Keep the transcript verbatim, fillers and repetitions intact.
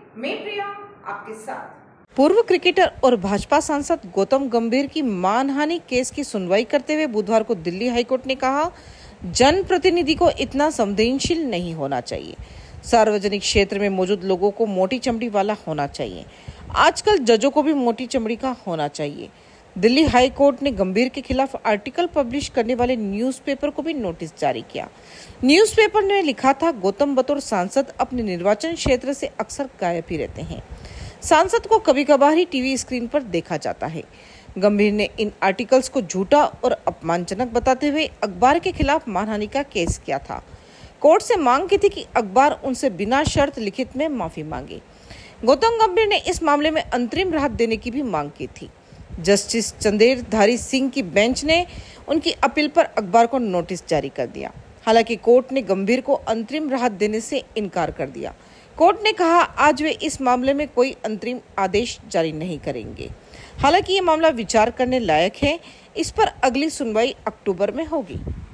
मैं प्रिया आपके साथ। पूर्व क्रिकेटर और भाजपा सांसद गौतम गंभीर की मानहानि केस की सुनवाई करते हुए बुधवार को दिल्ली हाईकोर्ट ने कहा, जनप्रतिनिधि को इतना संवेदनशील नहीं होना चाहिए। सार्वजनिक क्षेत्र में मौजूद लोगों को मोटी चमड़ी वाला होना चाहिए। आजकल जजों को भी मोटी चमड़ी का होना चाहिए। दिल्ली हाई कोर्ट ने गंभीर के खिलाफ आर्टिकल पब्लिश करने वाले न्यूज़पेपर को भी नोटिस जारी किया। न्यूज़पेपर ने लिखा था, गौतम बतौर सांसद अपने निर्वाचन क्षेत्र से अक्सर गायब ही रहते हैं। सांसद को कभी कभार ही टीवी स्क्रीन पर देखा जाता है। गंभीर ने इन आर्टिकल्स को झूठा और अपमानजनक बताते हुए अखबार के खिलाफ मानहानि का केस किया था। कोर्ट से मांग की थी कि अखबार उनसे बिना शर्त लिखित में माफी मांगे। गौतम गंभीर ने इस मामले में अंतरिम राहत देने की भी मांग की थी। जस्टिस चंदेर धारी सिंह की बेंच ने उनकी अपील पर अखबार को नोटिस जारी कर दिया। हालांकि कोर्ट ने गंभीर को अंतरिम राहत देने से इनकार कर दिया। कोर्ट ने कहा, आज वे इस मामले में कोई अंतरिम आदेश जारी नहीं करेंगे। हालांकि ये मामला विचार करने लायक है। इस पर अगली सुनवाई अक्टूबर में होगी।